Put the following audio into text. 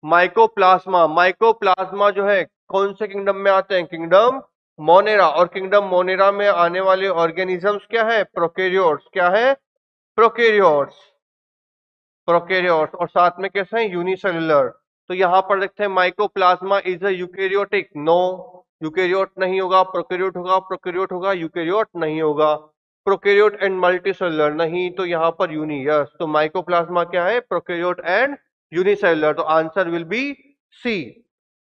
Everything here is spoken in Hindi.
माइकोप्लाज्मा, माइकोप्लाज्मा जो है कौन से किंगडम में आते हैं? Kingdom monera. और किंगडम मोनेरा में आने वाले ऑर्गेनिजम्स क्या है? प्रोकैरियोट्स। क्या है? प्रोकैरियोट्स। प्रोकैरियोट्स। और साथ में कैसे हैं? यूनिसेलुलर। तो यहां पर देखते हैं mycoplasma is a eukaryotic. No, eukaryote नहीं होगा। प्रोकैरियोट होगा? प्रोकैरियोट होगा? यूकेरियोट नहीं होगा। प्रोकैरियोट एंड मल्टीसेलुलर नहीं, तो यहां पर यूनी। यस, तो माइकोप्लाज्मा क्या है? Prokaryote and unicellular. तो आंसर विल बी सी।